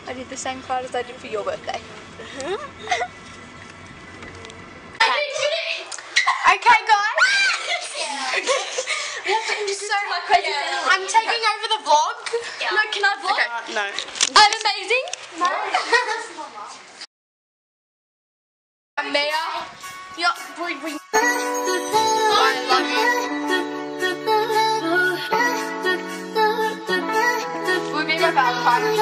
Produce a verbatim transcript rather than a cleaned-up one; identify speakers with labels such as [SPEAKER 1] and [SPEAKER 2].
[SPEAKER 1] I did the same card as I did for your birthday. Okay, guys. So I'm taking over the vlog. Yeah. No, can I vlog? Okay. Uh, no. I'm amazing. No. I'm Mia. Yeah, we, we. I love you. We'll be my Valentine's.